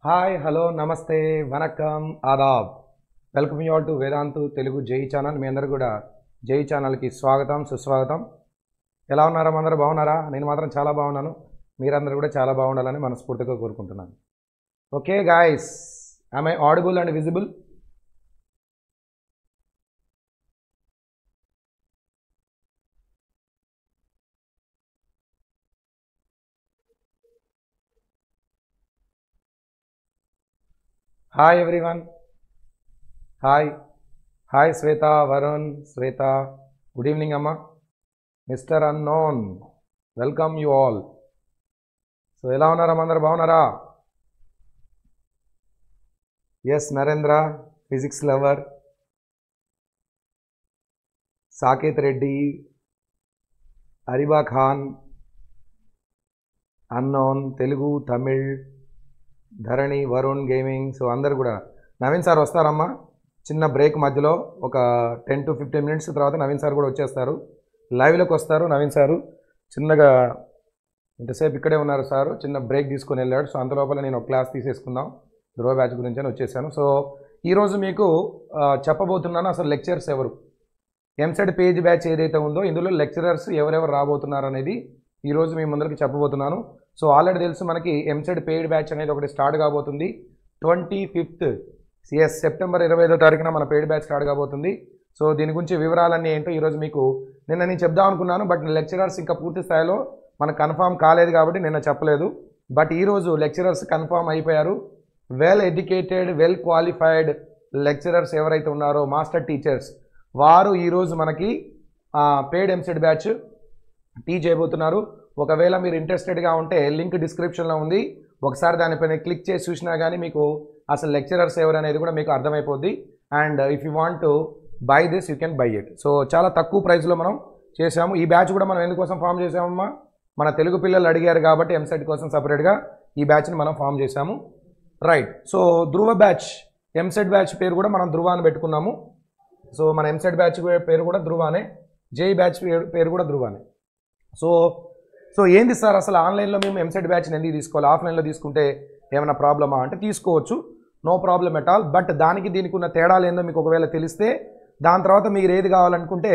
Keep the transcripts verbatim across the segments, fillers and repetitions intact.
Hi hello నమస్తే వనక్కం ఆదాబ్ welcome you all to Vedantu Telugu JEE channel. మీ అందరూ కూడా జై ఛానల్కి స్వాగతం సుస్వాగతం. ఎలా ఉన్నారా? అందరూ బాగున్నారా? నేను మాత్రం చాలా బాగున్నాను. మీరందరూ కూడా చాలా బాగుండాలని మనస్ఫూర్తిగా కోరుకుంటున్నాను. Okay guys, am I audible and visible? Hi everyone. Hi hi Shweta, Varun, Shweta, good evening అమ్మ. Mister unknown, welcome you all. So ఎలా ఉన్నారా? అందరు బాగున్నారా? Yes, Narendra physics lover, Saketh Reddy, Ariba Khan, unknown, Telugu, Tamil, Dharani, Varun gaming. So అందరు కూడా. నవీన్ సార్ వస్తారమ్మా, చిన్న బ్రేక్ మధ్యలో ఒక టెన్ టు ఫిఫ్టీన్ మినిట్స్ తర్వాత నవీన్ సార్ కూడా వచ్చేస్తారు, లైవ్లోకి వస్తారు. నవీన్ సారు చిన్నగా ఇంతసేపు ఇక్కడే ఉన్నారు సారు, చిన్న బ్రేక్ తీసుకొని వెళ్ళాడు. సో అంతలోపల నేను ఒక క్లాస్ తీసేసుకుందాం ధ్రువ బ్యాచ్ గురించి అని వచ్చేసాను. సో ఈరోజు మీకు చెప్పబోతున్నాను అసలు లెక్చరర్స్ ఎవరు, ఎంసెట్ పేజ్ బ్యాచ్ ఏదైతే ఉందో ఇందులో లెక్చరర్స్ ఎవరెవరు రాబోతున్నారు అనేది ఈరోజు మీ ముందరికి చెప్పబోతున్నాను. సో ఆల్రెడీ తెలుసు మనకి ఎంసెట్ పెయిడ్ బ్యాచ్ అనేది ఒకటి స్టార్ట్ కాబోతుంది ట్వంటీ ఫిఫ్త్ ఎస్ సెప్టెంబర్ ఇరవై ఐదో తారీఖున మన పెయిడ్ బ్యాచ్ స్టార్ట్ కాబోతుంది. సో దీని గురించి వివరాలన్నీ ఏంటో ఈరోజు మీకు నిన్న నేను చెప్దాం అనుకున్నాను, బట్ లెక్చరర్స్ ఇంకా పూర్తి స్థాయిలో మనకు కన్ఫామ్ కాలేదు కాబట్టి నిన్న చెప్పలేదు. బట్ ఈరోజు లెక్చరర్స్ కన్ఫామ్ అయిపోయారు. Well educated, well qualified lecturers ఎవరైతే ఉన్నారో మాస్టర్ టీచర్స్, వారు ఈరోజు మనకి పెయిడ్ ఎంసెట్ బ్యాచ్ టీచ్ చేయబోతున్నారు. ఒకవేళ మీరు ఇంట్రెస్టెడ్గా ఉంటే లింక్ డిస్క్రిప్షన్లో ఉంది, ఒకసారి దానిపైన క్లిక్ చేసి చూసినా కానీ మీకు అసలు లెక్చరర్స్ ఎవరు అనేది కూడా మీకు అర్థమైపోద్ది. And if you want to buy this you can buy it. So చాలా తక్కువ ప్రైస్లో మనం చేసాము. ఈ బ్యాచ్ కూడా మనం ఎందుకోసం ఫామ్ చేసామమ్మా, మన తెలుగు పిల్లలు అడిగారు కాబట్టి ఎంసెట్ కోసం సపరేట్గా ఈ బ్యాచ్ని మనం ఫామ్ చేసాము. Right. So Dhruva batch, EAMCET batch పేరు కూడా మనం ధ్రువ అని పెట్టుకున్నాము. సో మన ఎంసెట్ బ్యాచ్ పేరు కూడా ధ్రువానే, జై బ్యాచ్ పేరు కూడా ధ్రువానే. సో సో ఏంది సార్ అసలు ఆన్లైన్లో మేము ఎంసెట్ బ్యాచ్ని ఎందుకు తీసుకోవాలి, ఆఫ్లైన్లో తీసుకుంటే ఏమైనా ప్రాబ్లమా అంటే తీసుకోవచ్చు, no problem at all. But దానికి దీనికి ఉన్న తేడాలు ఏందో మీకు ఒకవేళ తెలిస్తే దాని తర్వాత మీరు ఏది కావాలనుకుంటే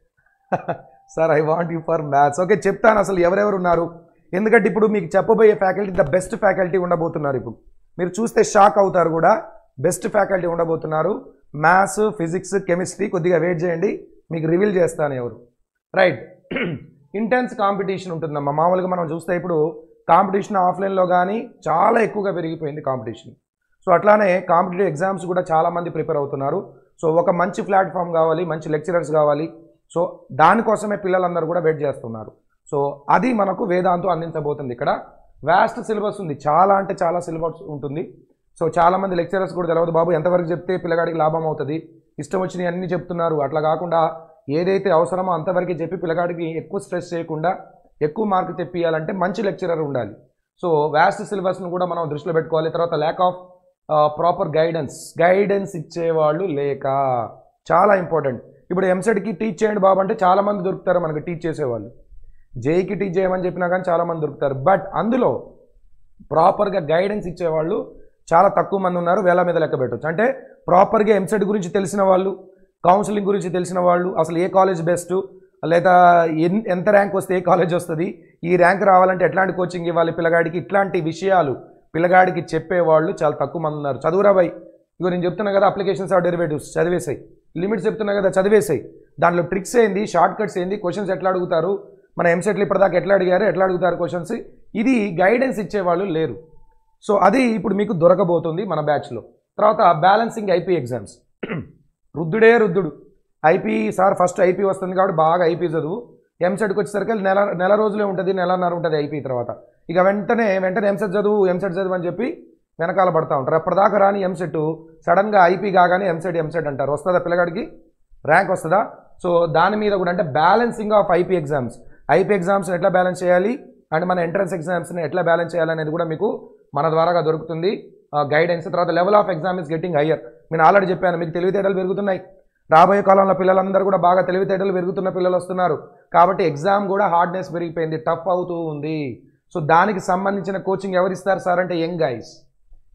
sir I want you for maths. Okay, చెప్తాను అసలు ఎవరెవరు ఉన్నారు. ఎందుకంటే ఇప్పుడు మీకు చెప్పబోయే ఫ్యాకల్టీ ద బెస్ట్ ఫ్యాకల్టీ ఉండబోతున్నారు. ఇప్పుడు మీరు చూస్తే షాక్ అవుతారు కూడా, బెస్ట్ ఫ్యాకల్టీ ఉండబోతున్నారు. Maths, physics, chemistry. కొద్దిగా వెయిట్ చేయండి, మీకు రివీల్ చేస్తాను ఎవరు. రైట్. ఇంటెన్స్ కాంపిటీషన్ ఉంటుందమ్మా. మామూలుగా మనం చూస్తే ఇప్పుడు కాంపిటీషన్ ఆఫ్లైన్లో కానీ చాలా ఎక్కువగా పెరిగిపోయింది కాంపిటీషన్. సో అట్లానే కాంపిటేటివ్ ఎగ్జామ్స్ కూడా చాలామంది ప్రిపేర్ అవుతున్నారు. సో ఒక మంచి ప్లాట్ఫామ్ కావాలి, మంచి లెక్చరర్స్ కావాలి. సో దానికోసమే పిల్లలందరూ కూడా వెయిట్ చేస్తున్నారు. సో అది మనకు వేదాంతు అందించబోతుంది. ఇక్కడ వ్యాస్ట్ సిలబస్ ఉంది, చాలా అంటే చాలా సిలబస్ ఉంటుంది. సో చాలామంది లెక్చరర్స్ కూడా తెలియదు బాబు ఎంతవరకు చెప్తే పిల్లగాడికి లాభం అవుతుంది, ఇష్టం వచ్చినవి అన్నీ చెప్తున్నారు. అట్లా కాకుండా ఏదైతే అవసరమో అంతవరకు చెప్పి పిల్లగాడికి ఎక్కువ స్ట్రెస్ చేయకుండా ఎక్కువ మార్కు తెప్పియాలంటే మంచి లెక్చరర్ ఉండాలి. సో వ్యాస్ట్ సిలబస్ను కూడా మనం దృష్టిలో పెట్టుకోవాలి. తర్వాత lack of proper guidance, guidance ఇచ్చేవాళ్ళు లేక, చాలా ఇంపార్టెంట్. ఇప్పుడు ఎంసెట్కి టీచ్ చేయండి బాబు అంటే చాలామంది దొరుకుతారు మనకి టీచ్ చేసేవాళ్ళు, జేఈకి టీచ్ చేయమని చెప్పినా కానీ చాలామంది దొరుకుతారు. బట్ అందులో ప్రాపర్గా గైడెన్స్ ఇచ్చేవాళ్ళు చాలా తక్కువ మంది ఉన్నారు, వేల మీద లెక్క పెట్టవచ్చు. అంటే ప్రాపర్గా ఎంసెట్ గురించి తెలిసిన వాళ్ళు, కౌన్సిలింగ్ గురించి తెలిసిన వాళ్ళు, అసలు ఏ కాలేజ్ బెస్ట్, లేదా ఎంత ర్యాంక్ వస్తే ఏ కాలేజ్ వస్తుంది, ఈ ర్యాంక్ రావాలంటే ఎట్లాంటి కోచింగ్ ఇవ్వాలి పిల్లగాడికి, ఇట్లాంటి విషయాలు పిల్లగాడికి చెప్పేవాళ్ళు చాలా తక్కువ మంది ఉన్నారు. చదువురా బాయ్, ఇగో నేను చెప్తున్నా కదా అప్లికేషన్స్ ఆఫ్ డెరివేటివ్స్ చదివేసాయి, లిమిట్స్ చెప్తున్నా కదా చదివేసాయి, దాంట్లో ట్రిక్స్ ఏంది, షార్ట్ కట్స్ ఏంది, క్వశ్చన్స్ ఎట్లా అడుగుతారు, మన ఎంసెట్లు ఇప్పటిదాకా ఎట్లా అడిగారు, ఎట్లా అడుగుతారు క్వశ్చన్స్, ఇది గైడెన్స్ ఇచ్చేవాళ్ళు లేరు. సో అది ఇప్పుడు మీకు దొరకబోతుంది మన బ్యాచ్లో. తర్వాత బ్యాలెన్సింగ్ ఐపీ ఎగ్జామ్స్. రుద్దుడే రుద్దుడు ఐపీ సార్, ఫస్ట్ ఐపీ వస్తుంది కాబట్టి బాగా ఐపీ చదువు, ఎంసెట్కి వచ్చేసరికి నెల నెల రోజులే ఉంటుంది, నెలన్నర ఉంటుంది ఐపీ. తర్వాత ఇక వెంటనే వెంటనే ఎంసెట్ చదువు ఎంసెట్ చదువు అని చెప్పి వెనకాల పడతా ఉంటారు. అప్పటిదాకా రాని ఎంసెట్ సడన్గా ఐపీ కాగానే ఎంసెట్ ఎంసెట్ అంటారు. వస్తుందా పిల్లగాడికి ర్యాంక్ వస్తుందా? సో దాని మీద కూడా అంటే balancing of IP exams, IP ఎగ్జామ్స్ని ఎట్లా బ్యాలెన్స్ చేయాలి అండ్ మన ఎంట్రన్స్ ఎగ్జామ్స్ని ఎట్లా బ్యాలెన్స్ చేయాలనేది కూడా మీకు మన ద్వారాగా దొరుకుతుంది గైడెన్స్. తర్వాత level of exam is getting higher. నేను ఆల్రెడీ చెప్పాను మీకు తెలివితేటలు పెరుగుతున్నాయి, రాబోయే కాలంలో పిల్లలందరూ కూడా బాగా తెలివితేటలు పెరుగుతున్న పిల్లలు వస్తున్నారు కాబట్టి ఎగ్జామ్ కూడా హార్డ్నెస్ పెరిగిపోయింది, టఫ్ అవుతూ ఉంది. సో దానికి సంబంధించిన కోచింగ్ ఎవరు ఇస్తారు సార్ అంటే యంగ్ గైస్,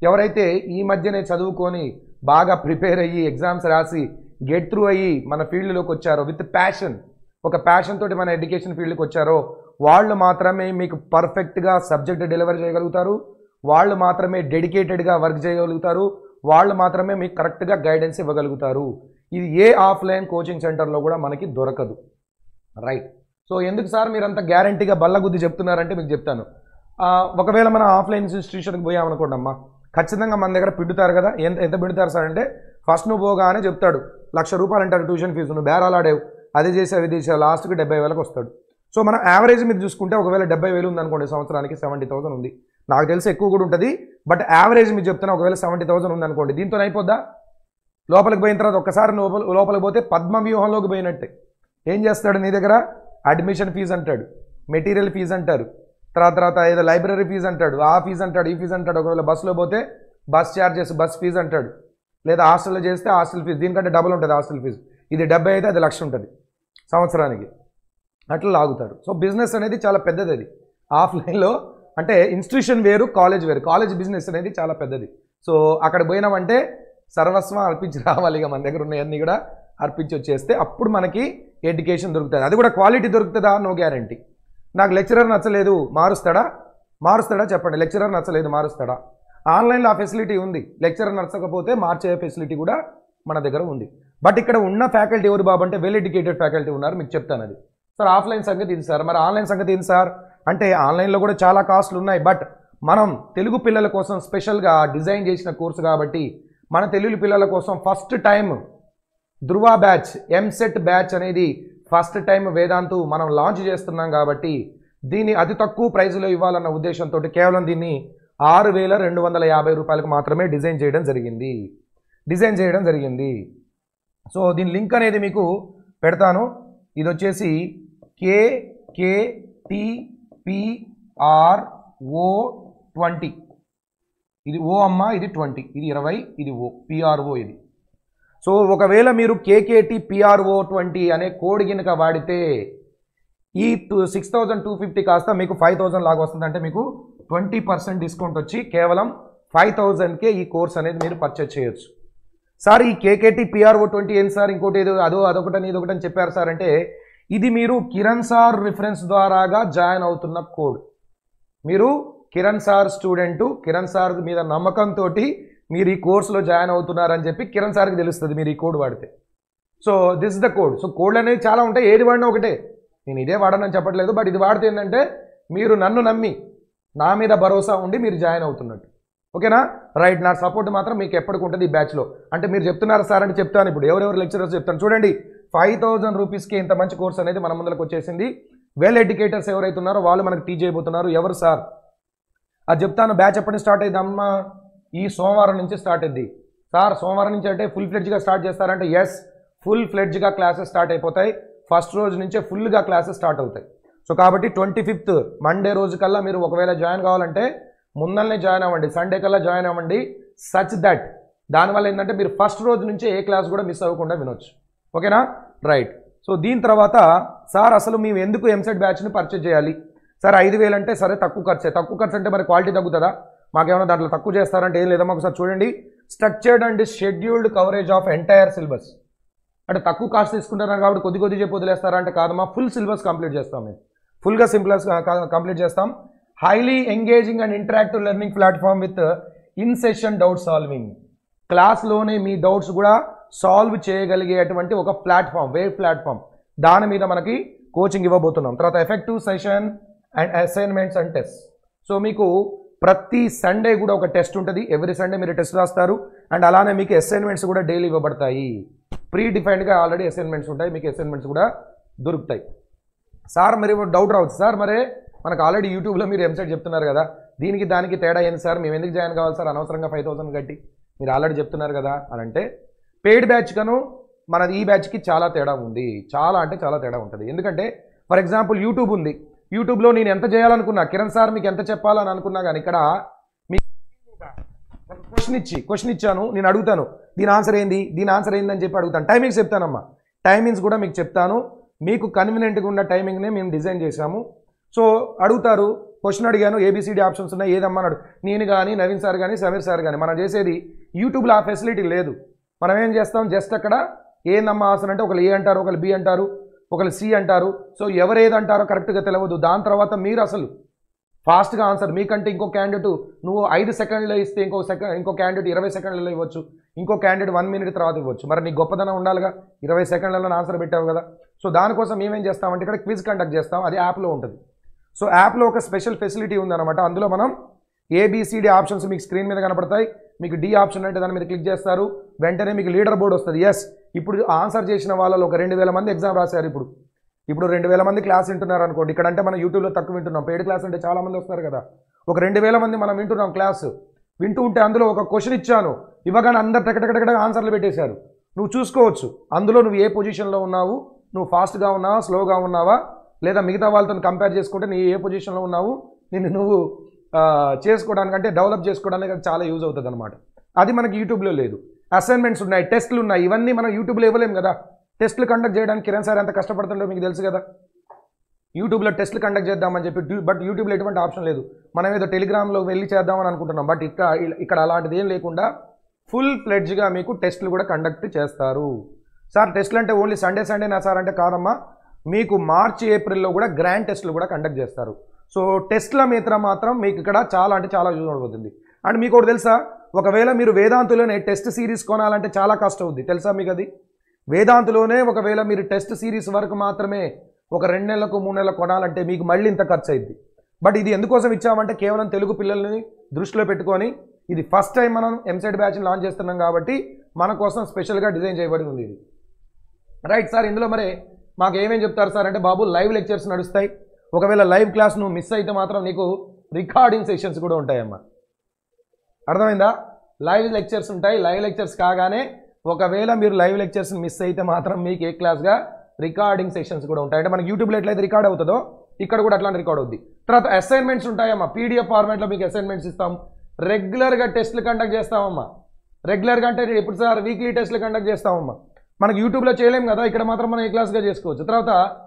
ఎవరైతే ఈ మధ్యనే చదువుకొని బాగా ప్రిపేర్ అయ్యి ఎగ్జామ్స్ రాసి గెట్ త్రూ అయ్యి మన ఫీల్డ్లోకి వచ్చారో విత్ ప్యాషన్, ఒక ప్యాషన్ తోటి మన ఎడ్యుకేషన్ ఫీల్డ్కి వచ్చారో వాళ్ళు మాత్రమే మీకు పర్ఫెక్ట్గా సబ్జెక్ట్ డెలివర్ చేయగలుగుతారు, వాళ్ళు మాత్రమే డెడికేటెడ్గా వర్క్ చేయగలుగుతారు, వాళ్ళు మాత్రమే మీకు కరెక్ట్గా గైడెన్స్ ఇవ్వగలుగుతారు. ఇది ఏ ఆఫ్లైన్ కోచింగ్ సెంటర్లో కూడా మనకి దొరకదు. రైట్. సో ఎందుకు సార్ మీరు అంత గ్యారంటీగా బల్లగుద్ది చెప్తున్నారంటే మీకు చెప్తాను. ఒకవేళ మన ఆఫ్లైన్ ఇన్స్టిట్యూషన్కి పోయామనుకోండి అమ్మా, ఖచ్చితంగా మన దగ్గర పిండుతారు కదా. ఎంత ఎంత పిండుతారు సార్ అంటే ఫస్ట్ నువ్వు పోగానే చెప్తాడు లక్ష రూపాయలు అంటారు ట్యూషన్ ఫీజు, నువ్వు బేరాలాడేవు, అది చేసి అది చేసే లాస్ట్కి డెబ్బై వేలకు వస్తాడు. సో మనం యావరేజ్ మీద చూసుకుంటే ఒకవేళ డెబ్బై వేలు ఉందనుకోండి సంవత్సరానికి సెవెంటీ థౌసండ్ ఉంది. నాకు తెలిసి ఎక్కువ కూడా ఉంటుంది, బట్ యావరేజ్ మీరు చెప్తున్నా ఒకవేళ సెవెంటీ థౌసండ్ ఉందనుకోండి, దీంతో అయిపోద్దా? లోపలికి పోయిన తర్వాత ఒక్కసారి లోపల లోపలికి పోతే పద్మ వ్యూహంలోకి పోయినట్టే. ఏం చేస్తాడు నీ దగ్గర? అడ్మిషన్ ఫీజు అంటాడు, మెటీరియల్ ఫీజు అంటారు, తర్వాత తర్వాత ఏదో లైబ్రరీ ఫీజు అంటాడు, ఆ ఫీజు అంటాడు, ఈ ఫీజు అంటాడు. ఒకవేళ బస్సులో పోతే బస్ ఛార్జెస్, బస్ ఫీజు అంటాడు, లేదా హాస్టల్లో చేస్తే హాస్టల్ ఫీజు, దీనికంటే డబుల్ ఉంటుంది హాస్టల్ ఫీజు. ఇది డెబ్బై అయితే అది లక్ష ఉంటుంది సంవత్సరానికి, అట్లా లాగుతారు. సో బిజినెస్ అనేది చాలా పెద్దది. అది ఆఫ్లైన్లో అంటే ఇన్స్టిట్యూషన్ వేరు, కాలేజ్ వేరు. కాలేజ్ బిజినెస్ అనేది చాలా పెద్దది. సో అక్కడ పోయినామంటే సర్వస్వం అర్పించి రావాలి. ఇక మన దగ్గర ఉన్నాయన్నీ కూడా అర్పించి వచ్చేస్తే అప్పుడు మనకి ఎడ్యుకేషన్ దొరుకుతుంది. అది కూడా క్వాలిటీ దొరుకుతుందా? No guarantee. నాకు లెక్చరర్ నచ్చలేదు, మారుస్తాడా? మారుస్తాడా చెప్పండి. లెక్చరర్ నచ్చలేదు, మారుస్తాడా? ఆన్లైన్లో ఆ ఫెసిలిటీ ఉంది. లెక్చరర్ నచ్చకపోతే మార్చే ఫెసిలిటీ కూడా మన దగ్గర ఉంది. బట్ ఇక్కడ ఉన్న ఫ్యాకల్టీ ఎవరు బాబు అంటే వెల్ ఎడ్యుకేటెడ్ ఫ్యాకల్టీ ఉన్నారు. మీకు చెప్తాను అది. సార్ ఆఫ్లైన్ సంగతి ఇది సార్, మరి ఆన్లైన్ సంగతి ఏంటి సార్ అంటే ఆన్లైన్లో కూడా చాలా కాస్ట్లు ఉన్నాయి. బట్ మనం తెలుగు పిల్లల కోసం స్పెషల్గా డిజైన్ చేసిన కోర్సు కాబట్టి మన తెలుగు పిల్లల కోసం first time Dhruva batch, EAMCET batch అనేది ఫస్ట్ టైం వేదాంతు మనం లాంచ్ చేస్తున్నాం కాబట్టి దీన్ని అతి తక్కువ ప్రైజ్లో ఇవ్వాలన్న ఉద్దేశంతో కేవలం దీన్ని ఆరు వేల రెండు వందల యాభై రూపాయలకు మాత్రమే డిజైన్ చేయడం జరిగింది డిజైన్ చేయడం జరిగింది సో దీని లింక్ అనేది మీకు పెడతాను. ఇది వచ్చేసి కేకేటిపిఆర్ఓ ట్వంటీ. ఇది ఓ అమ్మ, ఇది ట్వంటీ, ఇది ఇరవై, ఇది ఓ పిఆర్ఓ ఇది. సో ఒకవేళ మీరు కేకేటి పిఆర్ఓ ట్వంటీ అనే కోడ్ కింద వాడితే ఈ two six thousand two fifty కాస్త మీకు ఫైవ్ థౌజండ్ లాగా వస్తుంది. అంటే మీకు ట్వంటీ పర్సెంట్ డిస్కౌంట్ వచ్చి కేవలం ఫైవ్ థౌజండ్కే ఈ కోర్స్ అనేది మీరు పర్చేజ్ చేయొచ్చు. సార్ ఈ కేకేటి పిఆర్ఓ ట్వంటీ ఏంటి సార్, ఇంకోటి ఏదో అదో అదొకటని ఇదొకటని చెప్పారు సార్ అంటే ఇది మీరు కిరణ్ సార్ రిఫరెన్స్ ద్వారాగా జాయిన్ అవుతున్న కోడ్. మీరు Kiran sir student, Kiran sir మీద నమ్మకంతో మీరు ఈ కోర్సులో జాయిన్ అవుతున్నారని చెప్పి కిరణ్ సార్కి తెలుస్తుంది మీరు ఈ కోడ్ వాడితే. So this the code. So కోడ్లు అనేవి చాలా ఉంటాయి, ఏది వాడినా ఒకటే. నేను ఇదే వాడనని చెప్పట్లేదు, బట్ ఇది వాడితే ఏంటంటే మీరు నన్ను నమ్మి నా మీద భరోసా ఉండి మీరు జాయిన్ అవుతున్నట్టు. ఓకేనా? రైట్. నా సపోర్ట్ మాత్రం మీకు ఎప్పటికి ఉంటుంది ఈ బ్యాచ్లో. అంటే మీరు చెప్తున్నారు సార్ అంటే చెప్తాను. ఇప్పుడు ఎవరెవరు లెక్చరర్స్ చెప్తాను చూడండి. ఫైవ్ థౌజండ్ రూపీస్కి ఇంత మంచి కోర్స్ అనేది మన ముందరకు వచ్చేసింది. వెల్ ఎడ్యుకేటర్స్ ఎవరైతే ఉన్నారో వాళ్ళు మనకు టీచ్ అయిపోతున్నారు. ఎవరు సార్ అది చెప్తాను. బ్యాచ్ ఎప్పటి నుంచి స్టార్ట్ అయింది అమ్మా? ఈ సోమవారం నుంచి స్టార్ట్ అయింది. సార్ సోమవారం నుంచి అంటే ఫుల్ ఫ్లెడ్జ్గా స్టార్ట్ చేస్తారంటే ఎస్, ఫుల్ ఫ్లెడ్జ్గా క్లాసెస్ స్టార్ట్ అయిపోతాయి. ఫస్ట్ రోజు నుంచే ఫుల్గా క్లాసెస్ స్టార్ట్ అవుతాయి. సో కాబట్టి ట్వంటీ ఫిఫ్త్ మండే రోజు కల్లా మీరు ఒకవేళ జాయిన్ కావాలంటే ముందల్నే జాయిన్ అవ్వండి, సండే కల్లా జాయిన్ అవ్వండి. సచ్ దట్ దానివల్ల ఏంటంటే మీరు ఫస్ట్ రోజు నుంచే ఏ క్లాస్ కూడా మిస్ అవ్వకుండా వినొచ్చు. ఓకేనా? రైట్. సో దీని తర్వాత సార్ అసలు మేము ఎందుకు ఎంసెట్ బ్యాచ్ని పర్చేజ్ చేయాలి సార్? ఐదు వేలు అంటే సరే తక్కువ ఖర్చే. తక్కువ ఖర్చు అంటే మరి క్వాలిటీ తగ్గుతుందా? మాకేమైనా దాంట్లో తక్కువ చేస్తారంటే ఏం లేదా? మాకు సార్ చూడండి, structured and scheduled coverage of entire syllabus. అంటే తక్కువ కాస్ట్ తీసుకుంటున్నారు కాబట్టి కొద్ది కొద్ది చెప్పి వదిలేస్తారా అంటే కాదు, మా ఫుల్ సిలబస్ కంప్లీట్ చేస్తాం. మేము ఫుల్గా సింప్లస్ కంప్లీట్ చేస్తాం. Highly engaging and interactive learning platform with in session doubt solving. క్లాస్లోనే మీ డౌట్స్ కూడా సాల్వ్ చేయగలిగేటువంటి ఒక ప్లాట్ఫామ్, వేవ్ ప్లాట్ఫామ్, దాని మీద మనకి కోచింగ్ ఇవ్వబోతున్నాం. తర్వాత effective session and assignments and test. So మీకు ప్రతి సండే కూడా ఒక టెస్ట్ ఉంటుంది. ఎవ్రీ సండే మీరు టెస్ట్ రాస్తారు. అండ్ అలానే మీకు అసైన్మెంట్స్ కూడా డైలీ ఇవ్వబడతాయి. ప్రీ డిఫైన్డ్గా ఆల్రెడీ అసైన్మెంట్స్ ఉంటాయి, మీకు అసైన్మెంట్స్ కూడా దొరుకుతాయి. సార్ మరి డౌట్ రావచ్చు, సార్ మరే మనకు ఆల్రెడీ యూట్యూబ్లో మీరు ఎంసెట్ చెప్తున్నారు కదా, దీనికి దానికి తేడా ఏంది సార్? మేము ఎందుకు జాయిన్ కావాలి సార్ అనవసరంగా ఫైవ్ థౌసండ్ కట్టి? మీరు ఆల్రెడీ చెప్తున్నారు కదా అని అంటే పెయిడ్ బ్యాచ్ కను మనది ఈ బ్యాచ్కి చాలా తేడా ఉంది. చాలా అంటే చాలా తేడా ఉంటుంది. ఎందుకంటే ఫర్ ఎగ్జాంపుల్ యూట్యూబ్ ఉంది. యూట్యూబ్లో నేను ఎంత చేయాలనుకున్నా, కిరణ్ సార్ మీకు ఎంత చెప్పాలని అనుకున్నా కానీ ఇక్కడ మీకు క్వశ్చన్ ఇచ్చి క్వశ్చన్ ఇచ్చాను, నేను అడుగుతాను దీని ఆన్సర్ ఏంది, దీని ఆన్సర్ ఏంది అని చెప్పి అడుగుతాను. టైమింగ్స్ చెప్తానమ్మా, టైమింగ్స్ కూడా మీకు చెప్తాను. మీకు కన్వీనియంట్గా ఉన్న టైమింగ్నే మేము డిజైన్ చేశాము. సో అడుగుతారు క్వశ్చన్ అడిగాను, ఏబిసిడి ఆప్షన్స్ ఉన్నాయి, ఏదమ్మన్నాడు. నేను కానీ నవీన్ సార్ కానీ సమీర్ సార్ కానీ మనం చేసేది యూట్యూబ్లో ఆ ఫెసిలిటీ లేదు. మనం ఏం చేస్తాం, జస్ట్ అక్కడ ఏందమ్మా ఆన్సర్ అంటే ఒకళ్ళు ఏ అంటారు, ఒకళ్ళు బి అంటారు, ఒకళ్ళు సి అంటారు. సో ఎవరు ఏదంటారో కరెక్ట్గా తెలియదు. దాని తర్వాత మీరు అసలు ఫాస్ట్గా ఆన్సర్, మీకంటే ఇంకో క్యాండిడేట్ నువ్వు ఐదు సెకండ్లో ఇస్తే ఇంకో సెకండ్ ఇంకో క్యాండిడేట్ ఇరవై సెకండ్లలో ఇవ్వచ్చు, ఇంకో క్యాండిడేట్ వన్ మినిట్ తర్వాత ఇవ్వచ్చు. మరి నీకు గొప్పదనం ఉండాలిగా, ఇరవై సెకండ్లలో ఆన్సర్ పెట్టావు కదా. సో దానికోసం మేమేం చేస్తామంటే ఇక్కడ క్విజ్ కండక్ట్ చేస్తాం, అది యాప్లో ఉంటుంది. సో యాప్లో ఒక స్పెషల్ ఫెసిలిటీ ఉందన్నమాట. అందులో మనం ఏబిసిడి ఆప్షన్స్ మీకు స్క్రీన్ మీద కనపడతాయి. మీకు డి ఆప్షన్ అంటే దాని మీద క్లిక్ చేస్తారు, వెంటనే మీకు లీడర్ బోర్డు వస్తుంది. ఎస్, ఇప్పుడు ఆన్సర్ చేసిన వాళ్ళలో ఒక రెండు వేల మంది ఎగ్జామ్ రాశారు. ఇప్పుడు ఇప్పుడు రెండు వేల మంది క్లాస్ వింటున్నారు అనుకోండి. ఇక్కడ అంటే మనం యూట్యూబ్లో తక్కువ వింటున్నాం, పెయిడ్ క్లాస్ అంటే చాలా మంది వస్తారు కదా. ఒక రెండు వేల మంది మనం వింటున్నాం క్లాస్. వింటూ ఉంటే అందులో ఒక క్వశ్చన్ ఇచ్చాను, ఇవ్వగానే అందరు టకటకటకట ఆన్సర్లు పెట్టేశారు. నువ్వు చూసుకోవచ్చు అందులో నువ్వు ఏ పొజిషన్లో ఉన్నావు, నువ్వు ఫాస్ట్గా ఉన్నావా, స్లోగా ఉన్నావా, లేదా మిగతా వాళ్ళతో కంపేర్ చేసుకుంటే నీ ఏ పొజిషన్లో ఉన్నావు, నిన్ను నువ్వు చేసుకోవడానికి అంటే డెవలప్ చేసుకోవడానికి అది చాలా యూజ్ అవుతుంది అనమాట. అది మనకి యూట్యూబ్లో లేదు. అసైన్మెంట్స్ ఉన్నాయి, టెస్ట్లు ఉన్నాయి, ఇవన్నీ మనం యూట్యూబ్లో ఇవ్వలేము కదా. టెస్ట్లు కండక్ట్ చేయడానికి కిరణ్ సార్ ఎంత కష్టపడుతుండో మీకు తెలుసు కదా. యూట్యూబ్లో టెస్ట్లు కండక్ట్ చేద్దామని చెప్పి, బట్ యూట్యూబ్లో ఎటువంటి ఆప్షన్ లేదు. మనం ఏదో టెలిగ్రామ్లో వెళ్ళి చేద్దామని అనుకుంటున్నాం, బట్ ఇక్కడ ఇక్కడ అలాంటిది ఏం లేకుండా ఫుల్ ఫ్లెడ్జ్గా మీకు టెస్ట్లు కూడా కండక్ట్ చేస్తారు. సార్ టెస్ట్లు అంటే ఓన్లీ సండే సండేనా సార్ అంటే కాదమ్మా, మీకు మార్చి ఏప్రిల్లో కూడా గ్రాండ్ టెస్ట్లు కూడా కండక్ట్ చేస్తారు. సో టెస్ట్ల మీద మాత్రం మీకు ఇక్కడ చాలా అంటే చాలా యూజ్ అవుతుంది. అండ్ మీకు ఒకటి తెలుసా, ఒకవేళ మీరు వేదాంతులోనే టెస్ట్ సిరీస్ కొనాలంటే చాలా కష్టం అవుద్ది తెలుసా మీకు. అది వేదాంతులోనే ఒకవేళ మీరు టెస్ట్ సిరీస్ వరకు మాత్రమే ఒక రెండు నెలలకు మూడు నెలలకు కొనాలంటే మీకు మళ్ళీ ఇంత ఖర్చు అయింది. బట్ ఇది ఎందుకోసం ఇచ్చామంటే కేవలం తెలుగు పిల్లల్ని దృష్టిలో పెట్టుకొని, ఇది ఫస్ట్ టైం మనం ఎంసెట్ బ్యాచ్ని లాంచ్ చేస్తున్నాం కాబట్టి మన కోసం స్పెషల్గా డిజైన్ చేయబడి ఉంది ఇది. రైట్ సార్, ఇందులో మరి మాకు ఏమేమి చెప్తారు సార్ అంటే, బాబు లైవ్ లెక్చర్స్ నడుస్తాయి. ఒకవేళ లైవ్ క్లాస్ నువ్వు మిస్ అయితే మాత్రం నీకు రికార్డింగ్ సెషన్స్ కూడా ఉంటాయమ్మా. అర్థమైందా? లైవ్ లెక్చర్స్ ఉంటాయి. లైవ్ లెక్చర్స్ కాగానే ఒకవేళ మీరు లైవ్ లెక్చర్స్ మిస్ అయితే మాత్రం మీకు ఏ క్లాస్గా రికార్డింగ్ సెషన్స్ కూడా ఉంటాయి. అంటే మనకి యూట్యూబ్లో ఎట్లయితే రికార్డ్ అవుతుందో ఇక్కడ కూడా అట్లాంటి రికార్డ్ అవుద్ది. తర్వాత అసైన్మెంట్స్ ఉంటాయమ్మా, పీడిఎఫ్ ఫార్మాట్లో మీకు అసైన్మెంట్స్ ఇస్తాం. రెగ్యులర్గా టెస్ట్లు కండక్ట్ చేస్తామమ్మా. రెగ్యులర్గా అంటే ఎప్పుడు సార్, వీక్లీ టెస్ట్లు కండక్ట్ చేస్తామమ్మా. మనకి యూట్యూబ్లో చేయలేం కదా, ఇక్కడ మాత్రం మనం ఏ క్లాస్గా చేసుకోవచ్చు. తర్వాత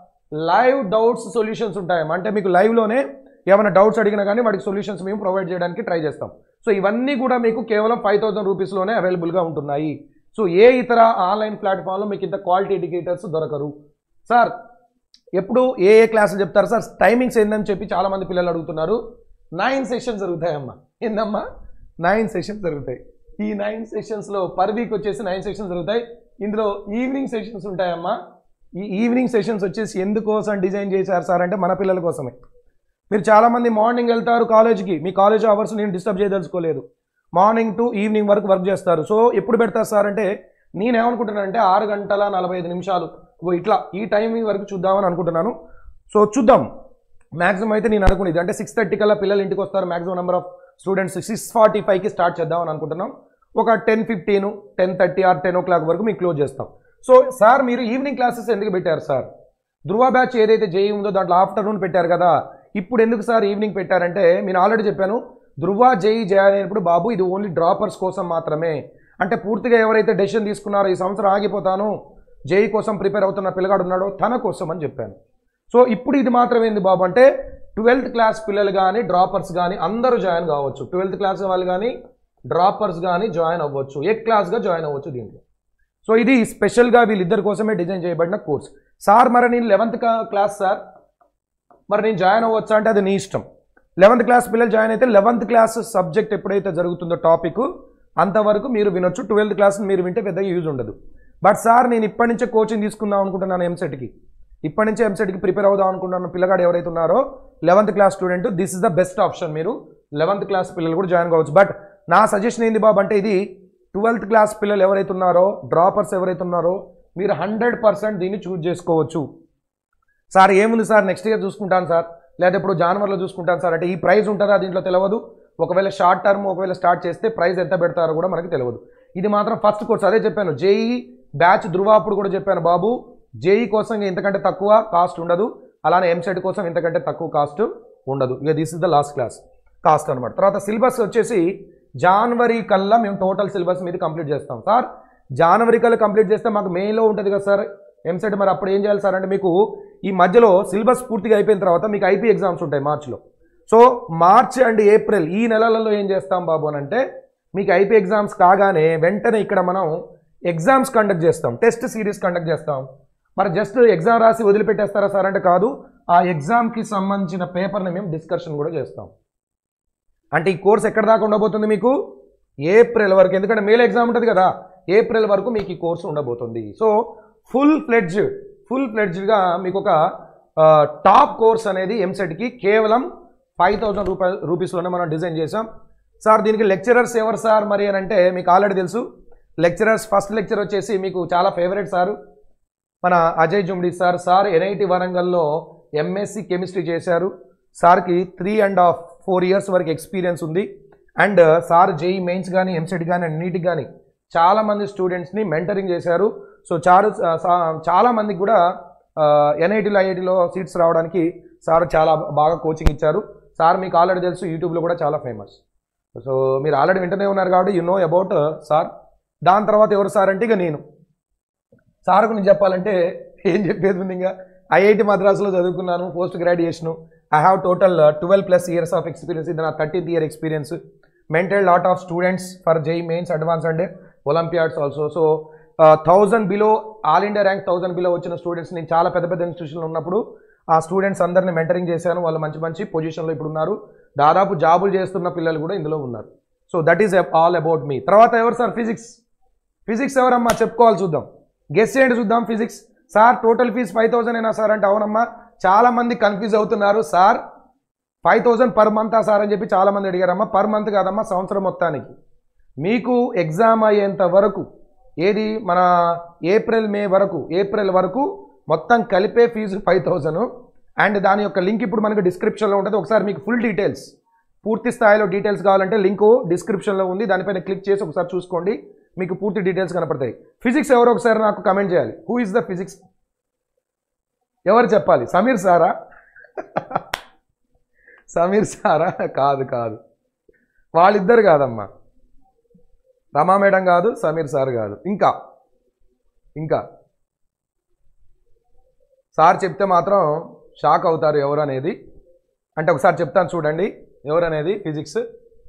లైవ్ డౌట్స్ సొల్యూషన్స్ ఉంటాయమ్మా. అంటే మీకు లైవ్లోనే ఏమైనా డౌట్స్ అడిగినా కానీ వాటికి సొల్యూషన్స్ మేము ప్రొవైడ్ చేయడానికి ట్రై చేస్తాం. సో ఇవన్నీ కూడా మీకు కేవలం ఫైవ్ థౌసండ్ రూపీస్లోనే అవైలబుల్గా ఉంటున్నాయి. సో ఏ ఇతర ఆన్లైన్ ప్లాట్ఫామ్లో మీకు ఇంత క్వాలిటీ ఎడ్యుకేటర్స్ దొరకరు. సార్ ఎప్పుడు ఏ ఏ క్లాసులు చెప్తారు సార్, టైమింగ్స్ ఏందని చెప్పి చాలామంది పిల్లలు అడుగుతున్నారు. నైన్ సెషన్స్ జరుగుతాయమ్మా. ఏందమ్మా? నైన్ సెషన్స్ జరుగుతాయి. ఈ నైన్ సెషన్స్లో పర్ వీక్ వచ్చేసి నైన్ సెషన్స్ జరుగుతాయి. ఇందులో ఈవినింగ్ సెషన్స్ ఉంటాయమ్మా. ఈ ఈవినింగ్ సెషన్స్ వచ్చేసి ఎందుకోసం డిజైన్ చేశారు సార్ అంటే మన పిల్లల కోసమే. మీరు చాలామంది మార్నింగ్ వెళ్తారు కాలేజ్కి, మీ కాలేజ్ అవర్స్ నేను డిస్టర్బ్ చేయదలుచుకోలేదు. మార్నింగ్ టు ఈవినింగ్ వరకు వర్క్ చేస్తారు. సో ఎప్పుడు పెడతారు సార్ అంటే, నేనేమనుకుంటున్నానంటే ఆరు గంటల నలభై ఐదు నిమిషాలు ఇట్లా ఈ టైమింగ్ వరకు చూద్దామని అనుకుంటున్నాను. సో చూద్దాం. మ్యాక్సిమం అయితే నేను అనుకునేది అంటే సిక్స్ థర్టీ కల్లా పిల్లలు ఇంటికి వస్తారు. Maximum number of students six forty ఫైవ్కి స్టార్ట్ చేద్దామని అనుకుంటున్నాం. ఒక ten fifteen ten thirty or ten o'clock వరకు మీకు క్లోజ్ చేస్తాం. సో సార్ మీరు ఈవినింగ్ క్లాసెస్ ఎందుకు పెట్టారు సార్? ధృవ బ్యాచ్ ఏదైతే జేఈ ఉందో దాంట్లో ఆఫ్టర్నూన్ పెట్టారు కదా, ఇప్పుడు ఎందుకు సార్ ఈవినింగ్ పెట్టారంటే, నేను ఆల్రెడీ చెప్పాను ధృవ జేఈ చేయాలనేప్పుడు బాబు ఇది ఓన్లీ డ్రాపర్స్ కోసం మాత్రమే. అంటే పూర్తిగా ఎవరైతే డెసిషన్ తీసుకున్నారో ఈ సంవత్సరం ఆగిపోతాను జేఈ కోసం ప్రిపేర్ అవుతున్న పిల్లగాడు ఉన్నాడో తన కోసం అని చెప్పాను. సో ఇప్పుడు ఇది మాత్రం ఏంది బాబు అంటే, ట్వెల్త్ క్లాస్ పిల్లలు కానీ డ్రాపర్స్ కానీ అందరూ జాయిన్ కావచ్చు. ట్వెల్త్ క్లాస్ వాళ్ళు కానీ డ్రాపర్స్ కానీ జాయిన్ అవ్వచ్చు, ఏ క్లాస్గా జాయిన్ అవ్వచ్చు దీంట్లో. సో ఇది స్పెషల్గా వీళ్ళిద్దరి కోసమే డిజైన్ చేయబడిన కోర్స్. సార్ మరి నేను లెవెన్త్ క్లాస్ సార్ మరి నేను జాయిన్ అవ్వచ్చా అంటే అది నీ ఇష్టం. లెవెన్త్ క్లాస్ పిల్లలు జాయిన్ అయితే లెవెన్త్ క్లాస్ సబ్జెక్ట్ ఎప్పుడైతే జరుగుతుందో టాపిక్ అంతవరకు మీరు వినొచ్చు. ట్వెల్త్ క్లాస్ మీరు వింటే పెద్దగా యూజ్ ఉండదు. బట్ సార్ నేను ఇప్పటి నుంచే కోచింగ్ తీసుకుందాం అనుకుంటున్నాను ఎంసెట్కి, ఇప్పటి నుంచే ఎంసెట్కి ప్రిపేర్ అవుదాం అనుకుంటున్న పిల్లగాడు ఎవరైతే ఉన్నారో eleventh class student, this is the best option. మీరు లెవెన్త్ క్లాస్ పిల్లలు కూడా జాయిన్ కావచ్చు. బట్ నా సజెషన్ ఏంది బాబు అంటే, ఇది ట్వెల్త్ క్లాస్ పిల్లలు ఎవరైతే ఉన్నారో డ్రాపర్స్ ఎవరైతే ఉన్నారో మీరు హండ్రెడ్ పర్సెంట్ దీన్ని చూజ్ చేసుకోవచ్చు. సార్ ఏముంది సార్ నెక్స్ట్ ఇయర్ చూసుకుంటాను సార్, లేదా ఇప్పుడు జనవరిలో చూసుకుంటాను సార్ అంటే ఈ ప్రైజ్ ఉంటుందా దీంట్లో తెలియదు. ఒకవేళ షార్ట్ టర్మ్ ఒకవేళ స్టార్ట్ చేస్తే ప్రైజ్ ఎంత పెడతారో కూడా మనకి తెలియదు. ఇది మాత్రం ఫస్ట్ కోర్స్. అదే చెప్పాను జేఈ బ్యాచ్ ధృవ అప్పుడు కూడా చెప్పాను బాబు, జేఈ కోసం ఇంతకంటే తక్కువ కాస్ట్ ఉండదు, అలానే ఎంసెట్ కోసం ఇంతకంటే తక్కువ కాస్ట్ ఉండదు. ఇక this is the last class cost అనమాట. తర్వాత సిలబస్ వచ్చేసి జనవరి కల్లా మేము టోటల్ సిలబస్ మీద కంప్లీట్ చేస్తాం సార్. జనవరి కల్లా కంప్లీట్ చేస్తే మాకు మేలో ఉంటుంది కదా సార్ ఎంసెట్, మరి అప్పుడు ఏం చేయాలి సార్ అంటే, మీకు ఈ మధ్యలో సిలబస్ పూర్తిగా అయిపోయిన తర్వాత మీకు ఐపీ ఎగ్జామ్స్ ఉంటాయి మార్చిలో. సో మార్చ్ అండ్ ఏప్రిల్ ఈ నెలలలో ఏం చేస్తాం బాబు అని అంటే మీకు ఐపీ ఎగ్జామ్స్ కాగానే వెంటనే ఇక్కడ మనం ఎగ్జామ్స్ కండక్ట్ చేస్తాం, టెస్ట్ సిరీస్ కండక్ట్ చేస్తాం. మరి జస్ట్ ఎగ్జామ్ రాసి వదిలిపెట్టేస్తారా సార్ అంటే కాదు, ఆ ఎగ్జామ్కి సంబంధించిన పేపర్ని మేము డిస్కషన్ కూడా చేస్తాం. అంటే ఈ కోర్స్ ఎక్కడ దాకా ఉండబోతుంది మీకు ఏప్రిల్ వరకు, ఎందుకంటే మేలో ఎగ్జామ్ ఉంటుంది కదా, ఏప్రిల్ వరకు మీకు ఈ కోర్సు ఉండబోతుంది. సో ఫుల్ ఫ్లెడ్జ్ ఫుల్ ఫ్లెడ్జ్గా మీకు ఒక టాప్ కోర్స్ అనేది ఎంసెట్కి కేవలం ఫైవ్ థౌజండ్ రూపాయలు రూపీస్లోనే మనం డిజైన్ చేసాం. సార్ దీనికి లెక్చరర్స్ ఎవరు సార్ మరి అని అంటే మీకు ఆల్రెడీ తెలుసు. లెక్చరర్స్ ఫస్ట్ లెక్చర్ వచ్చేసి మీకు చాలా ఫేవరెట్ సారు మన Ajay Jumdi sir. Sir NIT వరంగల్లో ఎంఎస్సి కెమిస్ట్రీ చేశారు. సార్కి three and half four years వరకు ఎక్స్పీరియన్స్ ఉంది. అండ్ సార్ జేఈ మెయిన్స్ కానీ ఎంసెట్ కానీ అండ్ నీట్ కానీ చాలామంది స్టూడెంట్స్ని మెంటరింగ్ చేశారు. సో చారు చాలామందికి కూడా ఎన్ఐటీలో ఐఐటీలో సీట్స్ రావడానికి సార్ చాలా బాగా కోచింగ్ ఇచ్చారు. సార్ మీకు ఆల్రెడీ తెలుసు, యూట్యూబ్లో కూడా చాలా ఫేమస్. సో మీరు ఆల్రెడీ వింటూనే ఉన్నారు కాబట్టి యు నో అబౌట్ సార్. దాని తర్వాత ఎవరు సార్ అంటే ఇక నేను సార్ గురించి చెప్పాలంటే ఏం చెప్పేది ఉంది, ఇంకా ఐఐటి మద్రాసులో చదువుకున్నాను, post graduation. I have total twelve plus years of experience. ఇది నా thirteenth year experience. Mentored lot of students for JEE mains, advance and olympiads also. So thousand below all India rank thousand below వచ్చిన students నేను చాలా పెద్ద పెద్ద ఇన్స్టిట్యూషన్లో ఉన్నప్పుడు ఆ students అందరినీ మెంటరింగ్ చేశాను. వాళ్ళు మంచి మంచి పొజిషన్లో ఇప్పుడు ఉన్నారు. దాదాపు జాబులు చేస్తున్న పిల్లలు కూడా ఇందులో ఉన్నారు. So that is all about me. తర్వాత ఎవరు సార్? ఫిజిక్స్. ఫిజిక్స్ ఎవరమ్మా చెప్పుకోవాలి, చూద్దాం. గెస్ చేయండి చూద్దాం. Physics sir total fee five thousand అయినా సార్ అంటే అవునమ్మా. చాలామంది కన్ఫ్యూజ్ అవుతున్నారు. సార్ ఫైవ్ థౌసండ్ పర్ మంతా సార్ అని చెప్పి చాలామంది అడిగారమ్మా. పర్ మంత్ కాదమ్మా, సంవత్సరం మొత్తానికి మీకు ఎగ్జామ్ అయ్యేంత వరకు, ఏది మన ఏప్రిల్ మే వరకు, ఏప్రిల్ వరకు మొత్తం కలిపే ఫీజు ఫైవ్ థౌసండ్. అండ్ దాని యొక్క లింక్ ఇప్పుడు మనకు డిస్క్రిప్షన్లో ఉంటుంది. ఒకసారి మీకు ఫుల్ డీటెయిల్స్, పూర్తి స్థాయిలో డీటెయిల్స్ కావాలంటే లింకు డిస్క్రిప్షన్లో ఉంది. దానిపైన క్లిక్ చేసి ఒకసారి చూసుకోండి, మీకు పూర్తి డీటెయిల్స్ కనపడతాయి. ఫిజిక్స్ ఎవరో ఒకసారి నాకు కమెంట్ చేయాలి. Who is the physics? ఎవరు చెప్పాలి? సమీర్ సారా? సమీర్ సారా? కాదు కాదు, వాళ్ళిద్దరు కాదమ్మా. రమా మేడం కాదు, సమీర్ సార్ కాదు. ఇంకా ఇంకా సార్ చెప్తే మాత్రం షాక్ అవుతారు ఎవరు అనేది. అంటే ఒకసారి చెప్తాను చూడండి ఎవరు అనేది. Physics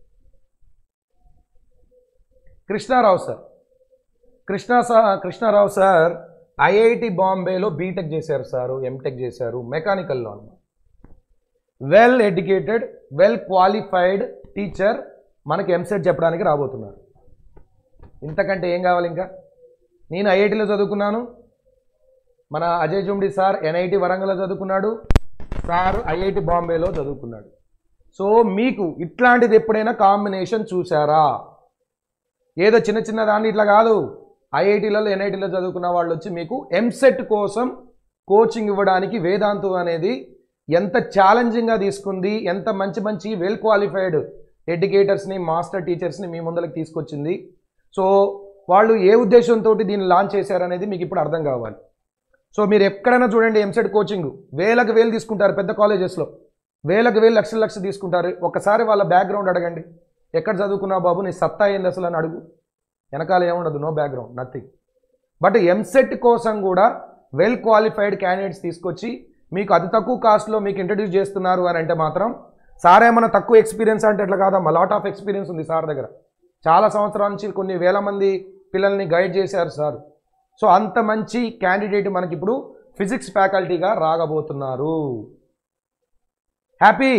Krishna Rao sir. Krishna sir Krishna Rao sir IIT బాంబేలో బీటెక్ చేశారు సారు, ఎంటెక్ చేశారు మెకానికల్లో అన్నమాట. Well educated, well qualified teacher మనకి ఎంసెట్ చెప్పడానికి రాబోతున్నారు. ఇంతకంటే ఏం కావాలి ఇంకా? నేను ఐఐటిలో చదువుకున్నాను, మన అజయ్ జుమ్డి సార్ ఎన్ఐటి వరంగల్లో చదువుకున్నాడు, సార్ ఐఐటి బాంబేలో చదువుకున్నాడు. సో మీకు ఇట్లాంటిది ఎప్పుడైనా కాంబినేషన్ చూసారా? ఏదో చిన్న చిన్న దాన్ని ఇట్లా కాదు. ఐఐటీలలో ఎన్ఐటీలో చదువుకున్న వాళ్ళు వచ్చి మీకు ఎంసెట్ కోసం కోచింగ్ ఇవ్వడానికి వేదాంతు అనేది ఎంత ఛాలెంజింగ్గా తీసుకుంది, ఎంత మంచి మంచి వెల్ క్వాలిఫైడ్ ఎడ్యుకేటర్స్ని, మాస్టర్ టీచర్స్ని మీ ముందరికి తీసుకొచ్చింది. సో వాళ్ళు ఏ ఉద్దేశంతో దీన్ని లాంచ్ చేశారనేది మీకు ఇప్పుడు అర్థం కావాలి. సో మీరు ఎక్కడైనా చూడండి ఎంసెట్ కోచింగ్ వేలకు వేలు తీసుకుంటారు. పెద్ద కాలేజెస్లో వేలకు వేలు లక్షల లక్షలు తీసుకుంటారు. ఒకసారి వాళ్ళ బ్యాక్గ్రౌండ్ అడగండి. ఎక్కడ చదువుకున్నావు బాబు, నీ సత్తా ఏంది అసలు అని అడుగు. వెనకాల ఏముండదు, no background, nothing. But EAMCET కోసం కూడా వెల్ క్వాలిఫైడ్ క్యాండిడేట్స్ తీసుకొచ్చి మీకు అతి తక్కువ కాస్ట్లో మీకు ఇంట్రడ్యూస్ చేస్తున్నారు అని అంటే మాత్రం సార్ ఏమన్నా తక్కువ ఎక్స్పీరియన్స్ అంటే ఎట్లా కాదమ్మా, లాట్ ఆఫ్ ఎక్స్పీరియన్స్ ఉంది సార్ దగ్గర. చాలా సంవత్సరాల నుంచి కొన్ని వేల మంది పిల్లల్ని గైడ్ చేశారు సార్. సో అంత మంచి క్యాండిడేట్ మనకి ఇప్పుడు ఫిజిక్స్ ఫ్యాకల్టీగా రాగబోతున్నారు. Happy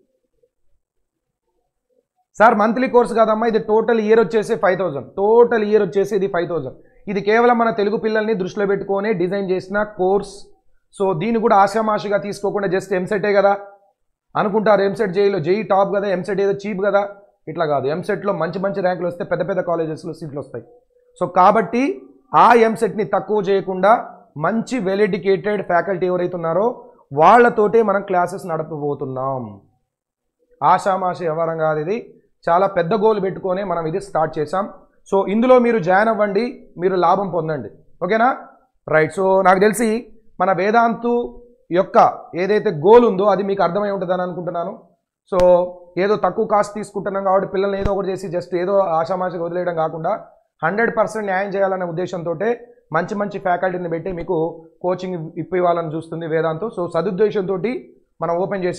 sir. మంత్లీ కోర్స్ కాదమ్మా, ఇది టోటల్ ఇయర్ వచ్చేసి ఫైవ్ థౌజండ్ టోటల్ ఇయర్ వచ్చేసి ఇది ఫైవ్ థౌజండ్ ఇది కేవలం మన తెలుగు పిల్లల్ని దృష్టిలో పెట్టుకొని డిజైన్ చేసిన కోర్స్. సో దీన్ని కూడా ఆశామాషిగా తీసుకోకుండా జస్ట్ ఎంసెటే కదా అనుకుంటారు. ఎంసెట్ జేఈలో జేఈ టాప్ కదా, ఎంసెట్ ఏదో చీప్ కదా, ఇట్లా కాదు. ఎంసెట్లో మంచి మంచి ర్యాంకులు వస్తే పెద్ద పెద్ద కాలేజెస్లో సీట్లు వస్తాయి. సో కాబట్టి ఆ ఎంసెట్ని తక్కువ చేయకుండా మంచి వెల్ ఎడ్యుకేటెడ్ ఫ్యాకల్టీ ఎవరైతే ఉన్నారో వాళ్ళతోటే మనం క్లాసెస్ నడపబోతున్నాం. ఆషామాషి వ్యవహారం కాదు, ఇది చాలా పెద్ద గోల్ పెట్టుకొని మనం ఇది స్టార్ట్ చేసాం. సో ఇందులో మీరు జాయిన్ అవ్వండి, మీరు లాభం పొందండి. ఓకేనా? రైట్. సో నాకు తెలిసి మన వేదాంతు యొక్క ఏదైతే గోల్ ఉందో అది మీకు అర్థమై ఉంటుందని అనుకుంటున్నాను. సో ఏదో తక్కువ కాస్ట్ తీసుకుంటున్నాం కాబట్టి పిల్లల్ని ఏదో ఒకటి చేసి జస్ట్ ఏదో ఆషామాషిగా వదిలేయడం కాకుండా హండ్రెడ్ పర్సెంట్ న్యాయం చేయాలనే ఉద్దేశంతో మంచి మంచి ఫ్యాకల్టీని పెట్టి మీకు కోచింగ్ ఇప్పివ్వాలని చూస్తుంది వేదాంతు. సో సదుద్దేశంతో మనం ఓపెన్ చేసాం.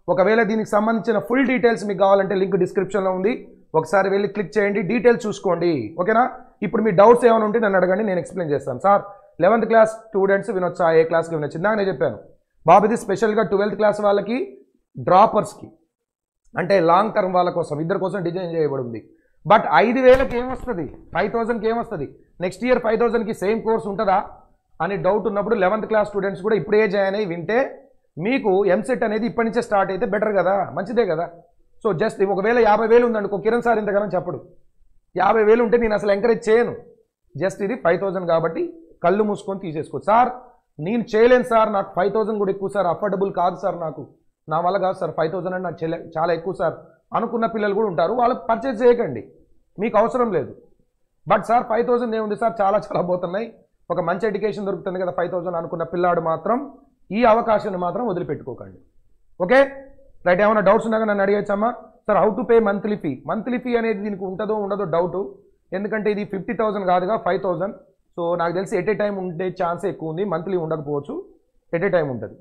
ఒకవేళ దీనికి సంబంధించిన ఫుల్ డీటెయిల్స్ మీకు కావాలంటే లింక్ డిస్క్రిప్షన్లో ఉంది, ఒకసారి వెళ్ళి క్లిక్ చేయండి, డీటెయిల్స్ చూసుకోండి. ఓకేనా? ఇప్పుడు మీ డౌట్స్ ఏమైనా ఉంటే నన్ను అడగండి, నేను ఎక్స్ప్లెయిన్ చేస్తాను. సార్ లెవెన్త్ క్లాస్ స్టూడెంట్స్ వినొచ్చా, ఏ క్లాస్కి వినొచ్చు? ఇందాక నేను చెప్పాను బాబు, ఇది స్పెషల్గా ట్వెల్త్ క్లాస్ వాళ్ళకి, డ్రాపర్స్కి, అంటే లాంగ్ టర్మ్ వాళ్ళ కోసం, ఇద్దరు కోసం డిజైన్ చేయబడింది. బట్ ఐదు వేలకి ఏమొస్తుంది, ఫైవ్ థౌసండ్కి ఏమొస్తుంది, నెక్స్ట్ ఇయర్ ఫైవ్ థౌసండ్కి సేమ్ కోర్స్ ఉంటుందా అని డౌట్ ఉన్నప్పుడు లెవెన్త్ క్లాస్ స్టూడెంట్స్ కూడా ఇప్పుడే జాయిన్ అయ్యి వింటే మీకు ఎంసెట్ అనేది ఇప్పటి నుంచే స్టార్ట్ అయితే బెటర్ కదా, మంచిదే కదా. సో జస్ట్ ఒకవేళ యాభై వేలు ఉందనుకో, కిరణ్ సార్ ఇంతగానో చెప్పడు, యాభై వేలు ఉంటే నేను అసలు ఎంకరేజ్ చేయను. జస్ట్ ఇది ఫైవ్ థౌసండ్ కాబట్టి కళ్ళు మూసుకొని తీసేసుకో. సార్ నేను చేయలేను సార్, నాకు ఫైవ్ థౌసండ్ కూడా ఎక్కువ సార్, అఫోర్డబుల్ కాదు సార్, నాకు నా వల్ల కాదు సార్, ఫైవ్ థౌసండ్ అంటే నాకు చాలా ఎక్కువ సార్ అనుకున్న పిల్లలు కూడా ఉంటారు. వాళ్ళు పర్చేజ్ చేయకండి, మీకు అవసరం లేదు. బట్ సార్ ఫైవ్ థౌసండ్ ఏముంది సార్, చాలా చాలా పోతున్నాయి, ఒక మంచి ఎడ్యుకేషన్ దొరుకుతుంది కదా ఫైవ్ థౌసండ్ అనుకున్న పిల్లాడు మాత్రం ఈ అవకాశాన్ని మాత్రం వదిలిపెట్టుకోకండి. Okay right? ఏమైనా డౌట్స్ ఉన్నాక నన్ను అడిగచ్చమ్మా. Sir how to pay monthly fee, monthly fee అనేది దీనికి ఉంటుందో ఉండదో డౌట్, ఎందుకంటే ఇది ఫిఫ్టీ థౌసండ్ కాదుగా ఫైవ్ థౌసండ్. సో నాకు తెలిసి ఎట్ ఏ టైం ఉండే ఛాన్స్ ఎక్కువ ఉంది, మంత్లీ ఉండకపోవచ్చు, ఎట్ ఏ టైం ఉంటుంది.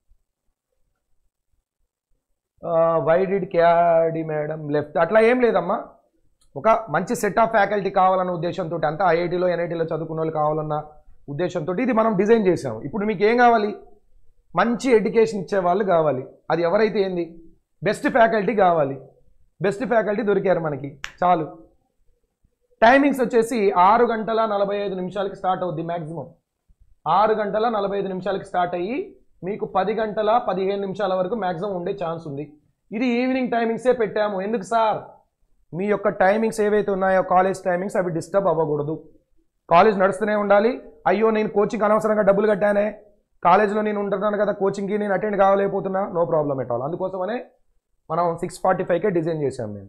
వై డిడ్ క్యాడి మేడం లెఫ్ట్, అట్లా ఏం లేదమ్మా. ఒక మంచి సెట్ ఆఫ్ ఫ్యాకల్టీ కావాలన్న ఉద్దేశంతో, అంతా ఐఐటీలో ఎన్ఐటీలో చదువుకున్న వాళ్ళు కావాలన్న ఉద్దేశంతో ఇది మనం డిజైన్ చేసాము. ఇప్పుడు మీకు ఏం కావాలి, మంచి ఎడ్యుకేషన్ ఇచ్చే వాళ్ళు కావాలి. అది ఎవరైతే ఏంది, బెస్ట్ ఫ్యాకల్టీ కావాలి. బెస్ట్ ఫ్యాకల్టీ దొరికారు మనకి, చాలు. టైమింగ్స్ వచ్చేసి ఆరు గంటల నలభై ఐదు నిమిషాలకి స్టార్ట్ అవుద్ది మ్యాక్సిమం. ఆరు గంటల నలభై ఐదు నిమిషాలకి స్టార్ట్ అయ్యి మీకు పది గంటల పదిహేను నిమిషాల వరకు మ్యాక్సిమం ఉండే ఛాన్స్ ఉంది. ఇది ఈవినింగ్ టైమింగ్సే పెట్టాము. ఎందుకు సార్, మీ యొక్క టైమింగ్స్ ఏవైతే ఉన్నాయో కాలేజ్ టైమింగ్స్ అవి డిస్టర్బ్ అవ్వకూడదు. కాలేజ్ నడుస్తూనే ఉండాలి. అయ్యో నేను కోచింగ్ అనవసరంగా డబ్బులు కట్టానే, కాలేజ్లో నేను ఉంటున్నాను కదా, కోచింగ్కి నేను అటెండ్ కావలేకపోతున్నా, నో ప్రాబ్లం ఎట్ ఆల్. అందుకోసమనే మనం సిక్స్ ఫార్టీ ఫైవ్కే డిజైన్ చేశాం మేము.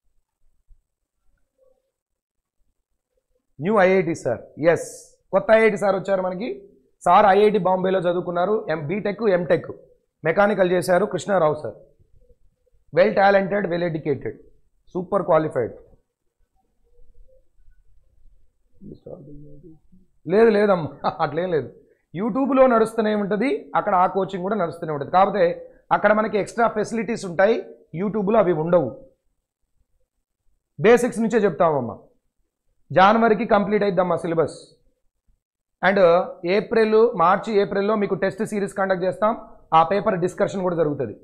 న్యూ ఐఐటి సార్, ఎస్ కొత్త ఐఐటి సార్ వచ్చారు మనకి. సార్ ఐఐటి బాంబేలో చదువుకున్నారు, ఎం బీటెక్ ఎంటెక్ మెకానికల్ చేశారు. Krishnarao sir, well talented, well educated, super qualified. లేదు లేదమ్మా అట్లేం లేదు, యూట్యూబ్లో నడుస్తూనే ఉంటుంది, అక్కడ ఆ కోచింగ్ కూడా నడుస్తూనే ఉంటుంది. కాకపోతే అక్కడ మనకి ఎక్స్ట్రా ఫెసిలిటీస్ ఉంటాయి, యూట్యూబ్లో అవి ఉండవు. బేసిక్స్ నుంచే చెప్తామమ్మా. జనవరికి కంప్లీట్ అయిద్దమ్మా సిలబస్. అండ్ ఏప్రిల్ మార్చి ఏప్రిల్లో మీకు టెస్ట్ సిరీస్ కండక్ట్ చేస్తాం, ఆ పేపర్ డిస్కషన్ కూడా జరుగుతుంది.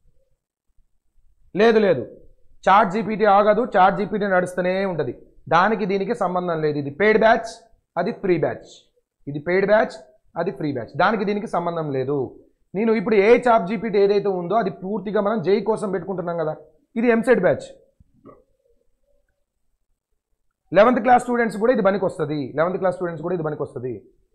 లేదు లేదు చాట్ జీపీటీ ఆగదు, చాట్ జీపీటీ నడుస్తూనే ఉంటుంది, దానికి దీనికి సంబంధం లేదు. ఇది పెయిడ్ బ్యాచ్, అది ఫ్రీ బ్యాచ్. ఇది పెయిడ్ బ్యాచ్, అది ఫ్రీ బ్యాచ్, దానికి దీనికి సంబంధం లేదు. నేను ఇప్పుడు ఏ చాట్ జీపీటీ ఏదైతే ఉందో అది పూర్తిగా మనం జై కోసం పెట్టుకుంటున్నాం కదా, ఇది EAMCET batch. Eleventh class students కూడా ఇది పనికి వస్తుంది, లెవెన్త్ క్లాస్ స్టూడెంట్స్ కూడా ఇది పనికి వస్తుంది.